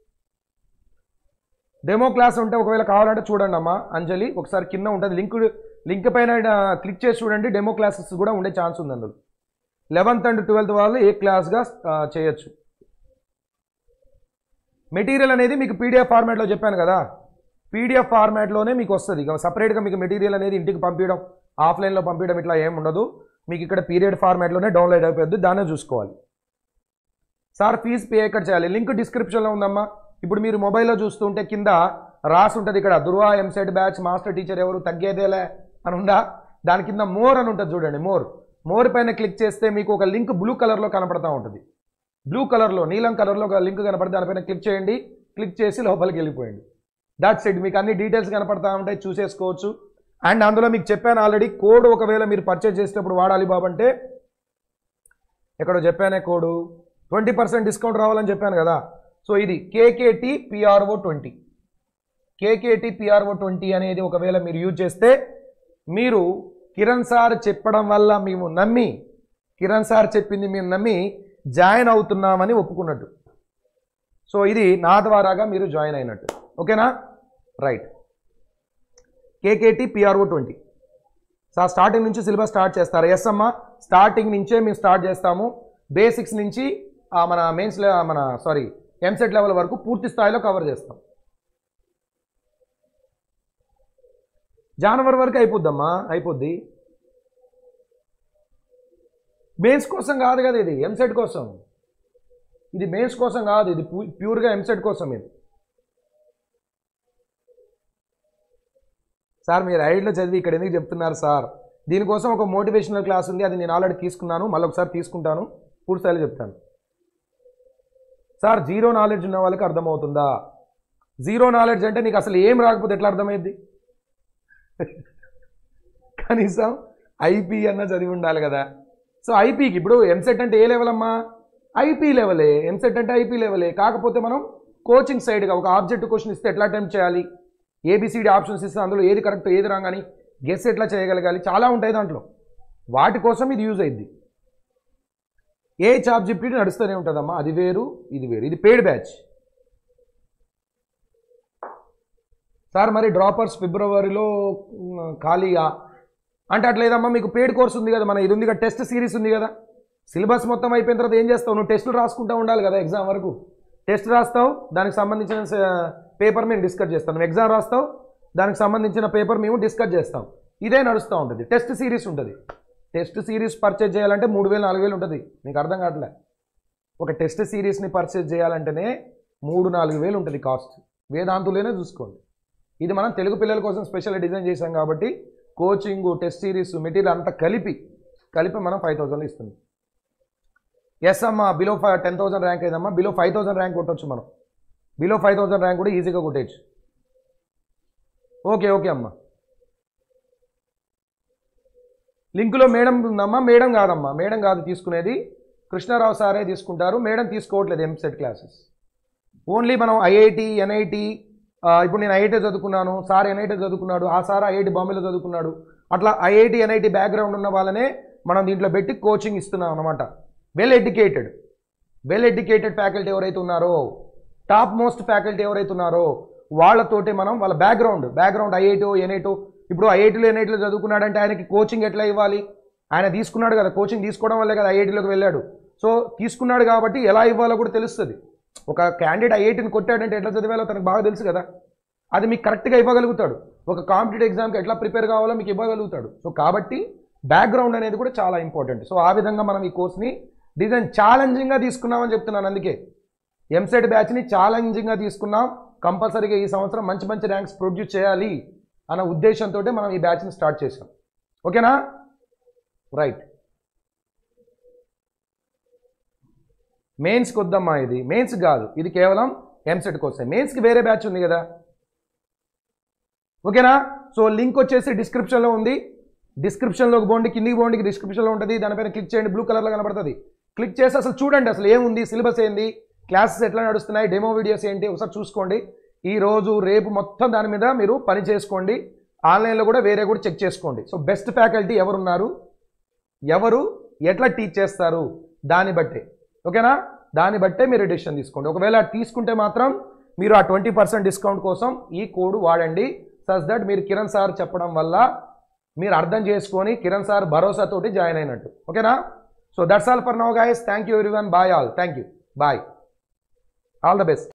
డెమో క్లాస్ ఉంటే ఒకవేళ కావాలంటే చూడండి అమ్మా అంజలి, ఒకసారి కింద ఉంటుంది లింక్, లింక్ పైన క్లిక్ చేసి చూడండి, డెమో క్లాసెస్ కూడా ఉండే ఛాన్స్ ఉంది అందులో. లెవెన్త్ అండ్ ట్వెల్త్ వాళ్ళు ఏ క్లాస్గా చేయొచ్చు. మెటీరియల్ అనేది మీకు పీడిఎఫ్ ఫార్మాట్లో చెప్పాను కదా, పీడిఎఫ్ ఫార్మాట్లోనే మీకు వస్తుంది. ఇక సపరేట్గా మీకు మెటీరియల్ అనేది ఇంటికి పంపించడం, ఆఫ్లైన్లో పంపించడం ఇట్లా ఏమి ఉండదు. మీకు ఇక్కడ పీరియడ్ ఫార్మాట్లోనే డౌన్లోడ్ అయిపోద్ది, దాన్నే చూసుకోవాలి. సార్ ఫీజు పే ఎక్కడ చేయాలి, లింక్ డిస్క్రిప్షన్లో ఉందమ్మా. ఇప్పుడు మీరు మొబైల్లో చూస్తుంటే కింద రాసి ఉంటుంది, ఇక్కడ దుర్వా ఎంసెట్ బ్యాచ్ మాస్టర్ టీచర్ ఎవరు తగ్గేదేలే అని ఉందా, దాని కింద మోర్ అని ఉంటుంది చూడండి. మోర్ మోర్ పైన క్లిక్ చేస్తే మీకు ఒక లింక్ బ్లూ కలర్లో కనపడతా ఉంటుంది. బ్లూ కలర్లో నీలం కలర్లో ఒక లింక్ కనపడితే దానిపైన క్లిక్ చేయండి, క్లిక్ చేసి లోపలికి వెళ్ళిపోయండి. దాట్స్ ఇట్, మీకు అన్ని డీటెయిల్స్ కనపడతా ఉంటాయి, చూసేసుకోవచ్చు. అండ్ అందులో మీకు చెప్పాను ఆల్రెడీ, కోడ్ ఒకవేళ మీరు పర్చేజ్ చేసేటప్పుడు వాడాలి బాబంటే, ఎక్కడో చెప్పానే కోడు, ట్వంటీ పర్సెంట్ డిస్కౌంట్ రావాలని చెప్పాను కదా. సో ఇది KKT PRO twenty, KKT PRO twenty అనేది ఒకవేళ మీరు యూజ్ చేస్తే మీరు కిరణ్ సార్ చెప్పడం వల్ల మేము నమ్మి, కిరణ్ సార్ చెప్పింది మేము నమ్మి జాయిన్ అవుతున్నామని ఒప్పుకున్నట్టు. సో ఇది నా ద్వారాగా మీరు జాయిన్ అయినట్టు. ఓకేనా? Right. KKT PRO twenty sir starting నుంచి సిలబస్ స్టార్ట్ చేస్తారు. ఎస్ అమ్మా, స్టార్టింగ్ నుంచే మేము స్టార్ట్ చేస్తాము. బేసిక్స్ నుంచి మన మెయిన్స్ మన సారీ ఎంసెట్ లెవెల్ వరకు పూర్తి స్థాయిలో కవర్ చేస్తాం. జనవరి వరకు అయిపోద్దమ్మా, అయిపోద్ది. మెయిన్స్ కోసం కాదు కదా ఇది, ఎంసెట్ కోసం. ఇది మెయిన్స్ కోసం కాదు, ఇది ప్యూర్గా ఎంసెట్ కోసం. ఇది సార్ మీరు ఐఐటీలో చదివి ఇక్కడ ఎందుకు చెప్తున్నారు సార్? దీనికోసం ఒక మోటివేషనల్ క్లాస్ ఉంది, అది నేను ఆల్రెడీ తీసుకున్నాను, మళ్ళీ ఒకసారి తీసుకుంటాను, పూర్తి స్థాయిలో చెప్తాను. సార్ జీరో నాలెడ్జ్ ఉన్న వాళ్ళకి అర్థమవుతుందా? జీరో నాలెడ్జ్ అంటే నీకు అసలు ఏం రాకపోతే ఎట్లా అర్థమైంది? కనీసం ఐపీ అన్న చదివి ఉండాలి కదా. సో ఐపీకి ఇప్పుడు ఎంసెట్ అంటే ఏ లెవెల్ అమ్మా? ఐపీ లెవెలే. ఎంసెట్ అంటే ఐపీ లెవెలే. కాకపోతే మనం కోచింగ్ సైడ్గా ఒక ఆబ్జెక్ట్ క్వశ్చన్ ఇస్తే ఎట్లా అటెంప్ట్ చేయాలి, ఏబిసిడి ఆప్షన్స్ ఇస్తే అందులో ఏది కరెక్ట్ ఏది రాంగ్ అని గెస్ ఎట్లా చేయగలగాలి, చాలా ఉంటాయి దాంట్లో. వాటి కోసం ఇది యూజ్ అయింది. ఏ చాప్ జిప్టీ నడుస్తూనే ఉంటుందమ్మా, అది వేరు ఇది వేరు. ఇది పెయిడ్ బ్యాచ్. సార్ మరి డ్రాపర్స్ ఫిబ్రవరిలో ఖాళీయా అంటే అట్లేదమ్మా, మీకు పెయిడ్ కోర్స్ ఉంది కదా, మన ఇది ఉంది కదా, టెస్ట్ సిరీస్ ఉంది కదా. సిలబస్ మొత్తం అయిపోయిన తర్వాత ఏం చేస్తావు, నువ్వు టెస్టులు రాసుకుంటూ ఉండాలి కదా. ఎగ్జామ్ వరకు టెస్ట్ రాస్తావు, దానికి సంబంధించిన పేపర్ మేము డిస్కస్ చేస్తాం. నువ్వు ఎగ్జామ్ రాస్తావు, దానికి సంబంధించిన పేపర్ మేము డిస్కస్ చేస్తాం. ఇదే నడుస్తూ ఉంటుంది. టెస్ట్ సిరీస్ ఉంటుంది. టెస్ట్ సిరీస్ పర్చేజ్ చేయాలంటే మూడు వేలు నాలుగు వేలు ఉంటుంది. నీకు అర్థం కావట్లే. ఒక టెస్ట్ సిరీస్ని పర్చేజ్ చేయాలంటేనే మూడు నాలుగు వేలు ఉంటుంది కాస్ట్. వేదాంతులేనే చూసుకోండి. ఇది మనం తెలుగు పిల్లల కోసం స్పెషల్గా డిజైన్ చేసాం కాబట్టి కోచింగ్, టెస్ట్ సిరీస్, మెటీరియల్ అంతా కలిపి కలిపి మనం ఫైవ్ థౌసండ్ ఇస్తుంది. ఎస్ అమ్మా, below five ten thousand rank అయిందమ్మా, బిలో ఫైవ్ థౌసండ్ ర్యాంక్ కొట్టవచ్చు మనం. బిలో ఫైవ్ థౌసండ్ ర్యాంక్ కూడా ఈజీగా కొట్టేయచ్చు. ఓకే ఓకే అమ్మా. లింకులో మేడం ఉందమ్మా? మేడం కాదమ్మా, మేడం కాదు తీసుకునేది, కృష్ణారావు సారే తీసుకుంటారు. మేడం తీసుకోవట్లేదు ఎంసెట్ క్లాసెస్. ఓన్లీ మనం ఐఐటి, ఎన్ఐటి, ఇప్పుడు నేను ఐఐటీ చదువుకున్నాను, సార్ ఎన్ఐటీ చదువుకున్నాడు, ఆ సార్ ఐఐటి బాంబేలో చదువుకున్నాడు, అట్లా ఐఐటి ఎన్ఐటి బ్యాక్గ్రౌండ్ ఉన్న వాళ్ళనే మనం దీంట్లో పెట్టి కోచింగ్ ఇస్తున్నాం అనమాట. Well educated well educated faculty ఎవరైతే ఉన్నారో, టాప్ మోస్ట్ ఫ్యాకల్టీ ఎవరైతే ఉన్నారో వాళ్ళతోటి మనం వాళ్ళ బ్యాక్గ్రౌండ్ బ్యాక్గ్రౌండ్ ఐఐటో ఎన్ఐటో, ఇప్పుడు ఐఐటీలో ఎన్ఐటీలో చదువుకున్నాడంటే ఆయనకి కోచింగ్ ఎట్లా ఇవ్వాలి, ఆయన తీసుకున్నాడు కదా, కోచింగ్ తీసుకోవడం వల్లే కదా ఐఐటీలోకి వెళ్ళాడు. సో తీసుకున్నాడు కాబట్టి ఎలా ఇవ్వాలో కూడా తెలుస్తుంది. ఒక క్యాండిడేట్ ఐఐటీని కొట్టాడంటే ఎట్లా చదివాలో తనకు బాగా తెలుసు కదా, అది మీకు కరెక్ట్గా ఇవ్వగలుగుతాడు. ఒక కాంపిటేటివ్ ఎగ్జామ్కి ఎట్లా ప్రిపేర్ కావాలో మీకు ఇవ్వగలుగుతాడు. సో కాబట్టి బ్యాక్గ్రౌండ్ అనేది కూడా చాలా ఇంపార్టెంట్. సో ఆ విధంగా మనం ఈ కోర్స్ని డిజైన్ ఛాలెంజింగ్గా తీసుకున్నామని చెప్తున్నాను. అందుకే ఎంసెట్ బ్యాచ్ని ఛాలెంజింగ్గా తీసుకున్నాం. కంపల్సరీగా ఈ సంవత్సరం మంచి మంచి ర్యాంక్స్ ప్రొడ్యూస్ చేయాలి అన్న ఉద్దేశంతో మనం ఈ బ్యాచ్ని స్టార్ట్ చేసాం. ఓకేనా? రైట్. మెయిన్స్కి వద్దమ్మా, ఇది మెయిన్స్ కాదు, ఇది కేవలం ఎంసెట్ కోసమే. మెయిన్స్కి వేరే బ్యాచ్ ఉంది కదా. ఓకేనా? సో లింక్ వచ్చేసి డిస్క్రిప్షన్లో ఉంది. డిస్క్రిప్షన్లోకి పోండి, కిందికి పోండి, డిస్క్రిప్షన్లో ఉంటుంది. దానిపైన క్లిక్ చేయండి, బ్లూ కలర్లో కనబడుతుంది. క్లిక్ చేసి అసలు చూడండి అసలు ఏముంది, సిలబస్ ఏంది, క్లాసెస్ ఎట్లా నడుస్తున్నాయి, డెమో వీడియోస్ ఏంటి ఒకసారి చూసుకోండి. ఈరోజు రేపు మొత్తం దాని మీద మీరు పని చేసుకోండి. ఆన్లైన్లో కూడా వేరే కూడా చెక్ చేసుకోండి. సో బెస్ట్ ఫ్యాకల్టీ ఎవరున్నారు, ఎవరు ఎట్లా టీచ్ చేస్తారు దాన్ని బట్టే. ఓకేనా? దాన్ని బట్టే మీరు డిసిషన్ తీసుకోండి. ఒకవేళ తీసుకుంటే మాత్రం మీరు ఆ ట్వంటీ పర్సెంట్ డిస్కౌంట్ కోసం ఈ కోడ్ వాడండి. సచ్ దట్ మీరు కిరణ్ సార్ చెప్పడం వల్ల మీరు అర్థం చేసుకొని కిరణ్ సార్ భరోసాతోటి జాయిన్ అయినట్టు. ఓకేనా? So that's all for now guys. Thank you everyone. Bye all. Thank you. Bye. All the best.